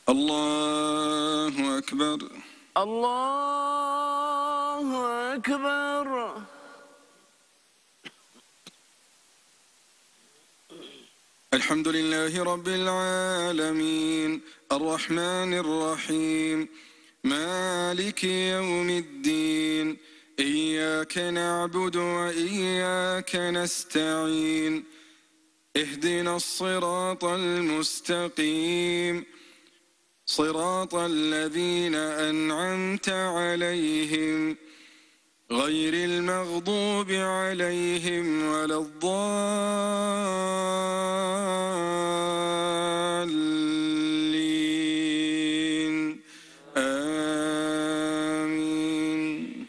الله أكبر. الله أكبر. الحمد لله رب العالمين الرحمن الرحيم مالك يوم الدين إياك نعبد وإياك نستعين اهدنا الصراط المستقيم صراط الذين أنعمت عليهم غير المغضوب عليهم ولا الضالين آمين.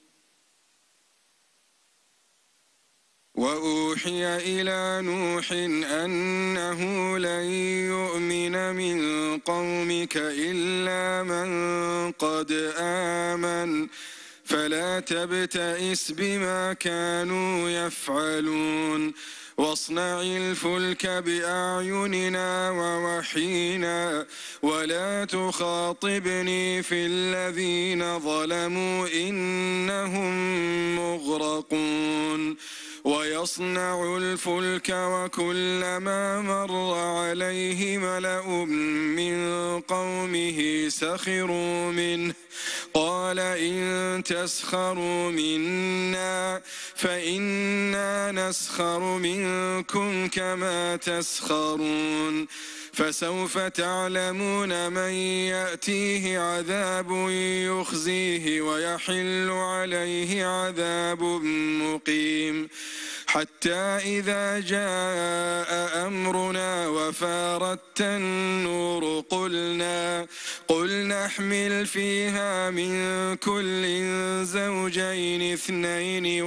وأوحي إلى نوح أنه لن يؤمن من قومك إلا من قد آمن فلا تبتئس بما كانوا يفعلون واصنع الفلك بأعيننا ووحينا ولا تخاطبني في الذين ظلموا إنهم مغرقون. ويصنع الفلك وكلما مر عليه ملأ من قومه سخروا منه قال إن تسخروا منا فإنا نسخر منكم كما تسخرون فسوف تعلمون من يأتيه عذاب يخزيه ويحل عليه عذاب مقيم حتى إذا جاء أمرنا وفارت النور قل نحمل فيها من كل زوجين اثنين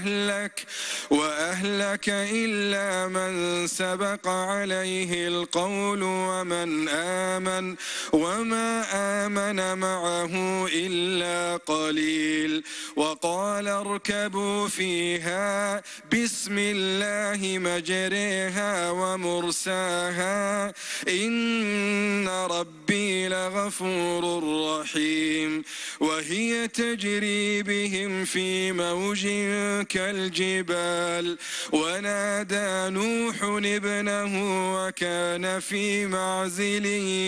وأهلك إلا من سبق عليه القول وما آمن معه إلا قليل وقال اركبوا فيها بسم الله مجريها ومرساها إن ربي لغفور رحيم. وهي تجري بهم في موج كالجبال ونادى نوح ابنه وكان في معزل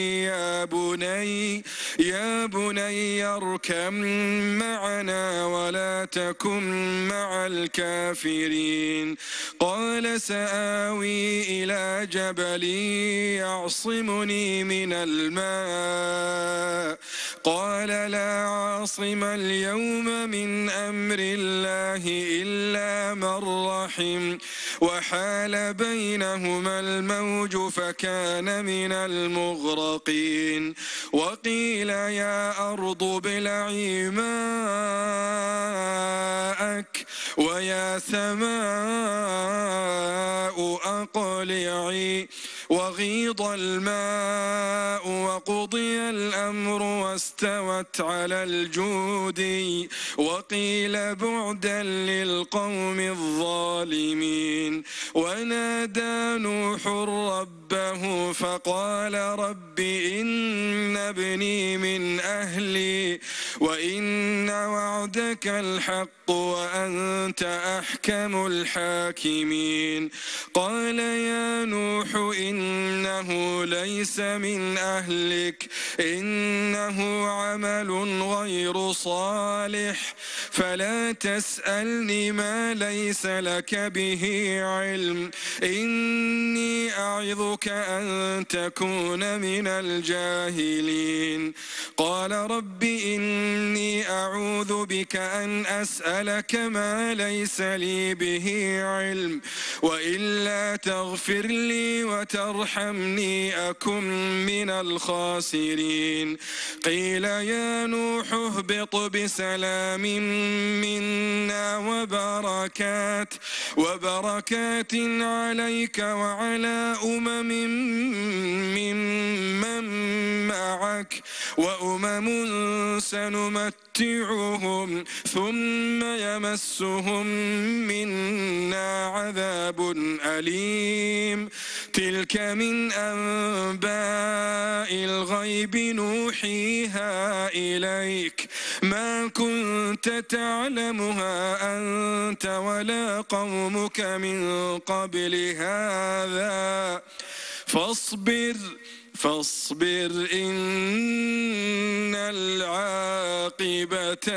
يا بني اركب معنا ولا تكن مع الكافرين قال سآوي إلى جبل يعصمني من الماء قال لا عاصم اليوم من أمر الله إلا من رحم وحال بينهما الموج فكان من المغرقين وقيل يا أرض ابلعي ماءك ويا سماء أقلعي وغيض الماء وقضي الأمر واستوت على الجود وقيل بعدا للقوم الظالمين. ونادى نوح ربه فقال رب إن ابني من أهلي وإن وعدك الحق وأنت أحكم الحاكمين قال يا نوح إنه ليس من أهلك إنه عمل غير صالح فلا تسألني ما ليس لك به علم إني أعظك أن تكون من الجاهلين قال رب إني أعوذ بك أن أسألك ما ليس لي به علم وإلا تغفر لي وترحمني أكن من الخاسرين قيل يا نوح اهبط بسلام منا وبركات عليك وعلى ممن معك وأمم سنمتعهم ثم يمسهم منا عذاب أليم تلك من أنباء الغيب نوحيها إليك ما كنت تعلمها أنت ولا قومك من قبل هذا فاصبر إن العاقبة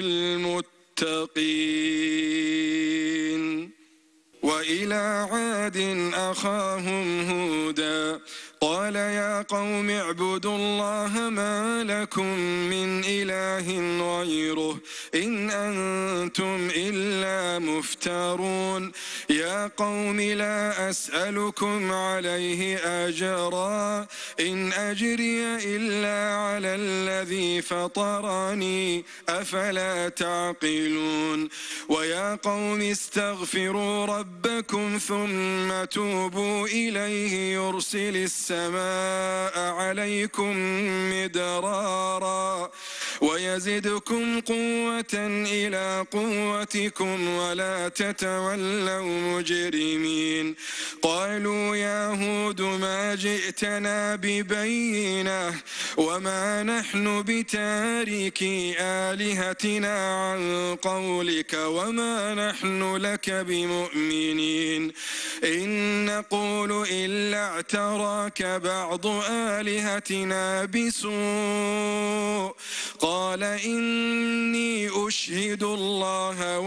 للمتقين. وإلى عاد أخاهم هودا قال يا قوم اعبدوا الله ما لكم من إله غيره إن أنتم إلا مفترون. يا قوم لا أسألكم عليه أجرا إن أجري إلا على الذي فطرني أفلا تعقلون. ويا قوم استغفروا ربكم ثم توبوا إليه يرسل السماء عليكم مدرارا ويزدكم قوة إلى قوتكم ولا تتولوا مجرمين. قالوا يا هود ما جئتنا ببينة وما نحن بتاركي آلهتنا عن قولك وما نحن لك بمؤمنين إن نقول إلا اعتراك بعض آلهتنا بسوء. قال إني أشهد الله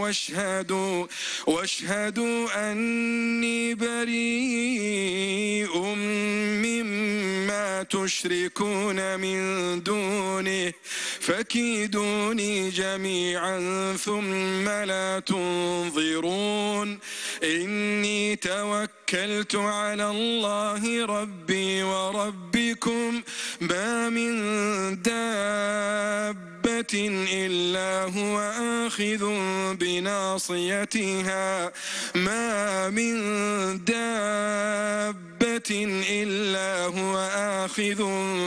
واشهدوا أني بريء مما تشركون من دونه فكيدوني جميعا ثم لا تنظرون. إني توكلت على الله ربي وربكم ما من دابة إلا هو آخذ بناصيتها ما من دابة إلا هو آخذ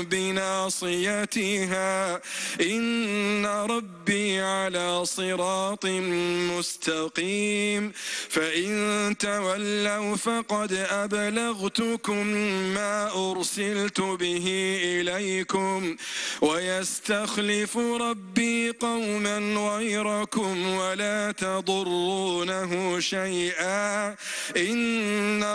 بناصيتها إن ربي على صراط مستقيم. فإن تولوا فقد أبلغتكم ما أرسلت به إليكم ويستخلف ربي قوما غيركم ولا تضرونه شيئا إن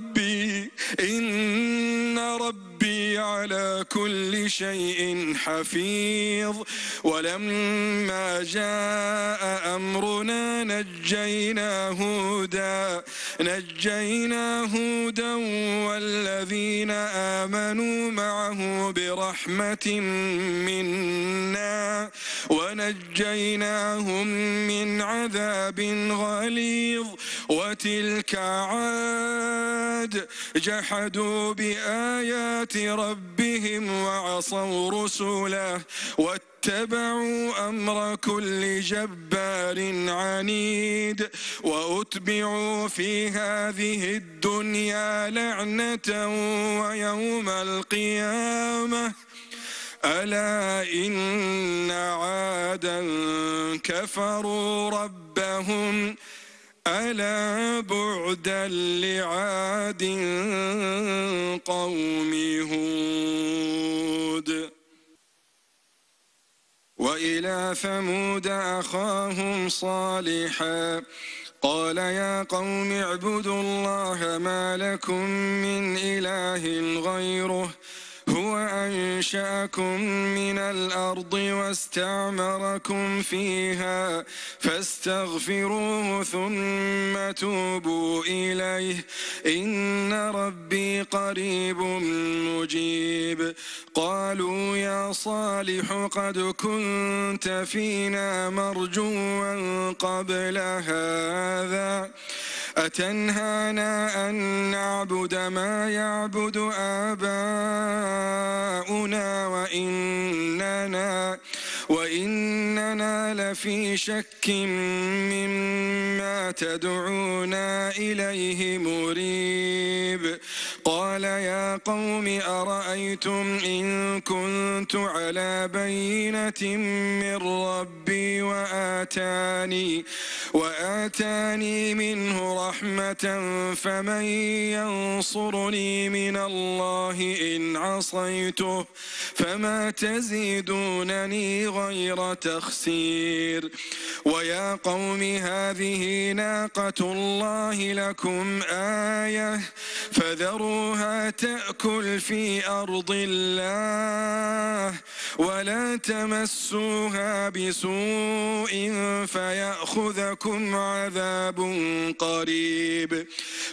ربي على كل شيء حفيظ. ولما جاء أمرنا نجينا هودا والذين آمنوا معه برحمة منا ونجيناهم من عذاب غليظ. وتلك عاد جحدوا بآيات ربهم وعصوا رسله واتبعوا أمر كل جبار عنيد. وأتبعوا في هذه الدنيا لعنة ويوم القيامة ألا إن عادا كفروا ربهم ألا بعدا لعاد قوم هود. وإلى ثمود أخاهم صالحا قال يا قوم اعبدوا الله ما لكم من إله غيره هو أنشأكم من الأرض واستعمركم فيها فاستغفروه ثم توبوا إليه إن ربي قريب مجيب. قالوا يا صالح قد كنت فينا مرجوا قبل هذا أتنهانا أن نعبد ما يعبد آباؤنا وإننا لفي شك مما تدعونا إليه مريب. قال يا قوم أرأيتم إن كنت على بينة من ربي وآتاني منه رحمة فمن ينصرني من الله إن عصيته فما تزيدونني غير تخسير ويا قوم هذه ناقة الله لكم آية فذروها تأكل في أرض الله ولا تمسوها بسوء فيأخذكم عذاب قريب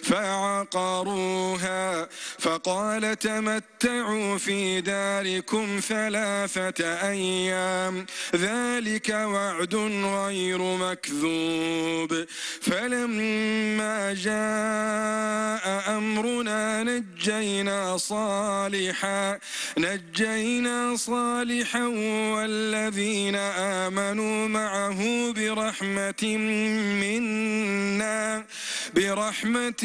فعقروها فقال تمتعوا في داركم 3 أيام ذلك وعد غير مكذوب فلما جاء أمرنا نجينا صالحا والذين آمنوا معه برحمة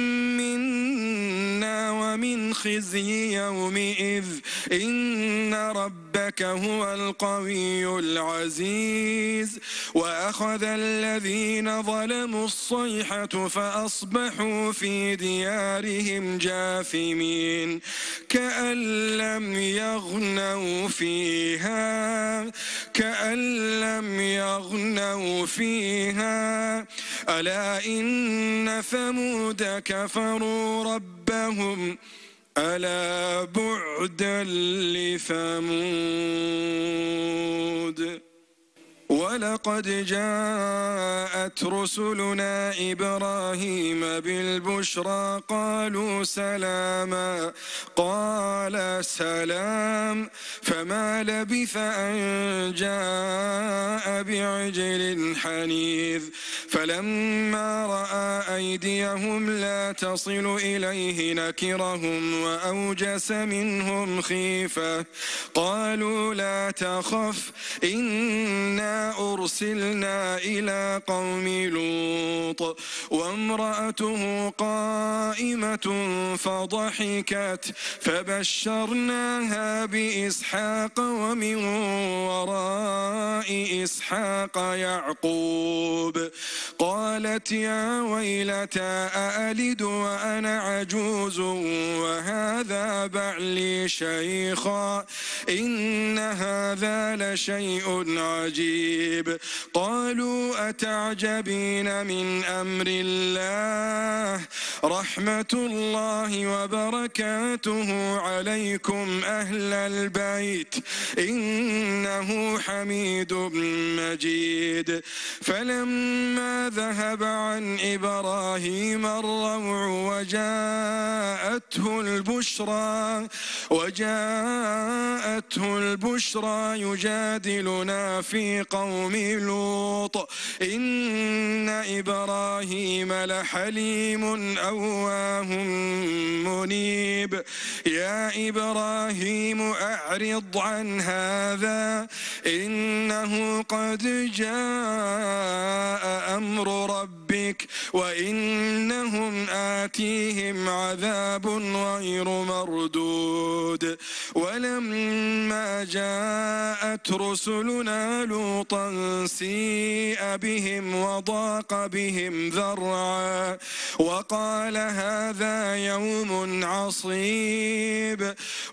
منا ومن خزي يومئذ إن ربك هو القوي العزيز وأخذ الذين ظلموا الصيحة فأصبحوا في ديارهم جاثمين كأن لم يغنوا فيها ألا إن ثمود كفروا ربهم ألا بعدا لثمود ولقد جاءت رسلنا إبراهيم بالبشرى قالوا سلاما قال سلام فما لبث أن جاء بعجل حنيذ فلما رأى أيديهم لا تصل إليه نكرهم وأوجس منهم خيفة قالوا لا تخف إنا أرسلنا إلى قوم لوط وامرأته قائمة فضحكت فبشرناها بإسحاق ومن وراء إسحاق يعقوب قالت يا ويلتى أألد وأنا عجوز وهذا بعلي شيخا إن هذا لشيء عجيب قالوا أتعجبين من أمر الله رحمة الله وبركاته عليكم أهل البيت إنه حميد مجيد فلما ذهب عن إبراهيم الروع وجاءته البشرى يجادلنا في قوم لوط إن إبراهيم لحليم أواه منيب يا إبراهيم أعرض عن هذا إنه قد جاء أمر ربك وإنهم آتيهم عذاب غير مردود ولما جاءت رسلنا لوطا سيء بهم وضاق بهم ذرعا وقال هذا يوم عصيب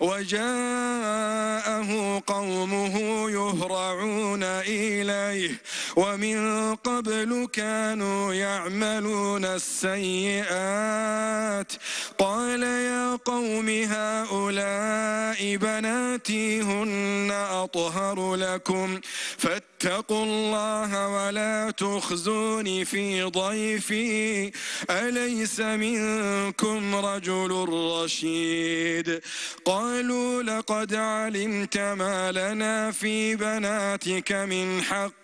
وجاءه قومه يهرعون إليه ومن قبل كانوا يعملون السيئات قال يا قوم هؤلاء بناتي هن أطهر لكم فاتقوا الله ولا تخزوني في ضيفي أليس منكم رجل رشيد قالوا لقد علمت ما لنا في بناتك من حق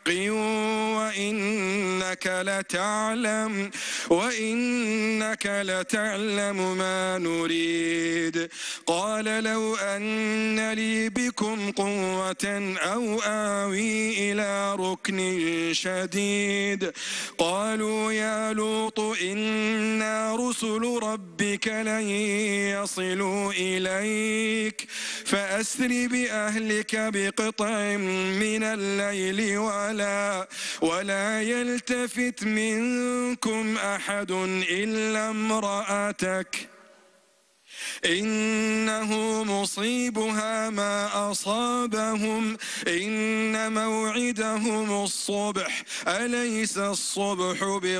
وإنك لتعلم ما نريد قال لو أن لي بكم قوة أو آوي إلى ذا ركن شديد قالوا يا لوط إنا رسل ربك لن يصلوا إليك فأسر بأهلك بقطع من الليل ولا يلتفت منكم أحد إلا امرأتك إنه مصيبها ما أصابهم إن موعدهم الصبح أليس الصبح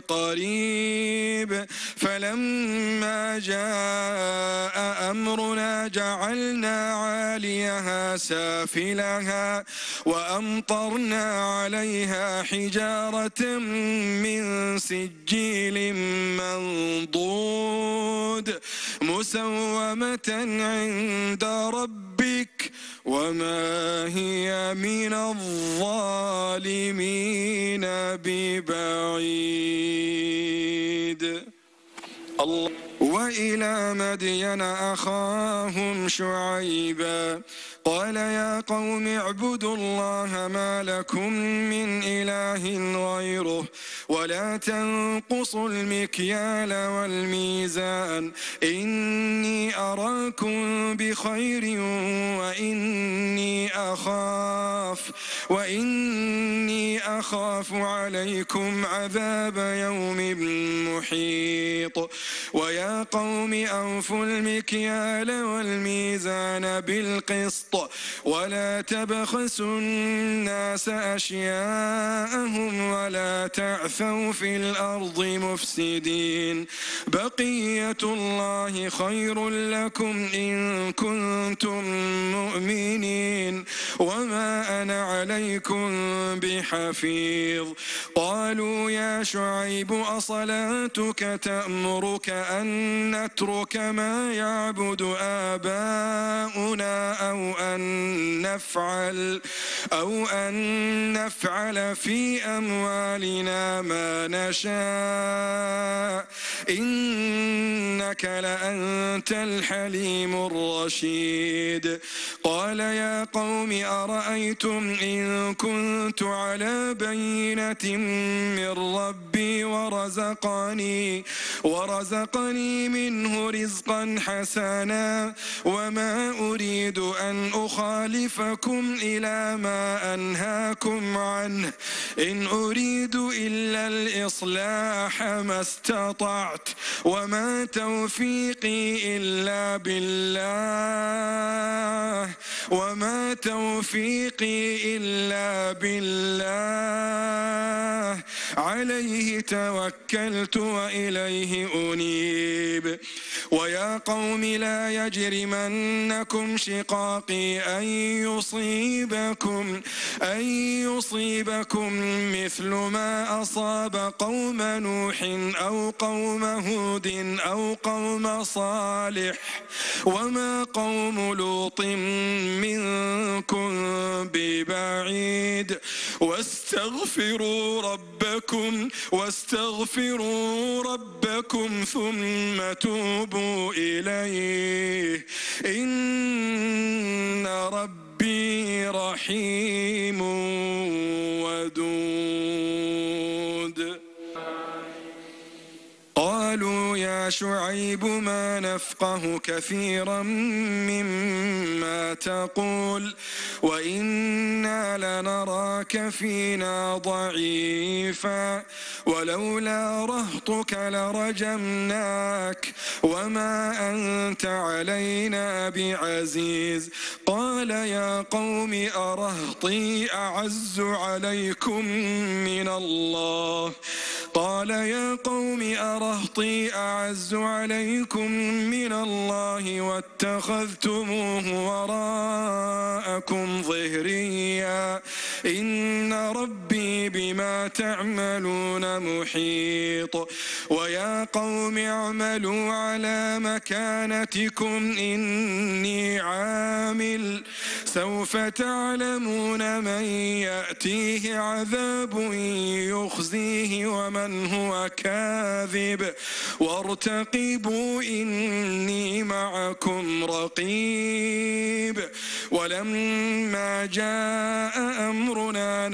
بقريب فلما جاء أمرنا جعلنا عاليها سافلها وأمطرنا عليها حجارة من سجيل منضود مسومة عند ربك وما هي من الظالمين ببعيد. وإلى مدين أخاهم شعيبا قال يا قوم اعبدوا الله ما لكم من إله غيره ولا تنقصوا المكيال والميزان إني أراكم بخير وإني أخاف عليكم عذاب يوم محيط ويا قوم أوفوا المكيال والميزان بالقسط ولا تبخسوا الناس أشياءهم ولا تعثوا في الأرض مفسدين بقية الله خير لكم إن كنتم مؤمنين وما أنا عليكم بحفيظ قالوا يا شعيب أصلاتك تأمرك أن نترك ما يعبد آباؤنا أو أن نفعل في أموالنا ما نشاء إنك لأنت الحليم الرشيد قال يا قوم أرأيتم إن كنت على بينة من ربي ورزقني منه رزقا حسنا وما أريد أن أخالفكم إلى ما أنهاكم عنه إن أريد إلا الإصلاح ما استطعت وما توفيقي إلا بالله عليه توكلت وإليه أنيب ويا قوم لا يجرمنكم شقاقي أن يصيبكم مثل ما أصاب قوم نوح أو قوم هود أو قوم صالح وما قوم لوط منكم ببعيد واستغفروا ربكم ثم توبوا إليه إن ربي رحيم ودود قالوا يا شعيب ما نفقه كثيرا مما تقول وإنا لنراك فينا ضعيفا ولولا رهطك لرجمناك وما أنت علينا بعزيز قال يا قوم أرهطي أعز عليكم من الله واتخذتموه وراءكم ظهريا إن ربي بما تعملون محيط ويا قوم اعملوا على مكانتكم إني عامل سوف تعلمون من يأتيه عذاب يخزيه ومن هو كاذب وارتقبوا إني معكم رقيب. ولما جاء أمرنا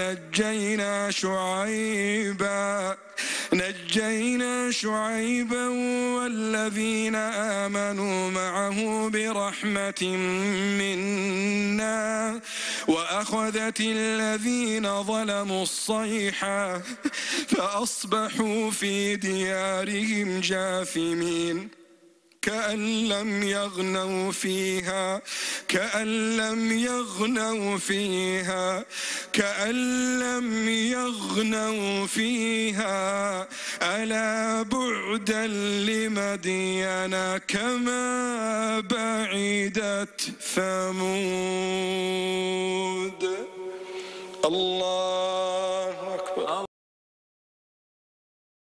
نجينا شعيبا والذين آمنوا معه برحمة منا وأخذت الذين ظلموا الصيحة فأصبحوا في ديارهم جاثمين كأن لم يغنوا فيها ألا بعدا لمدين كما بعدت ثمود. الله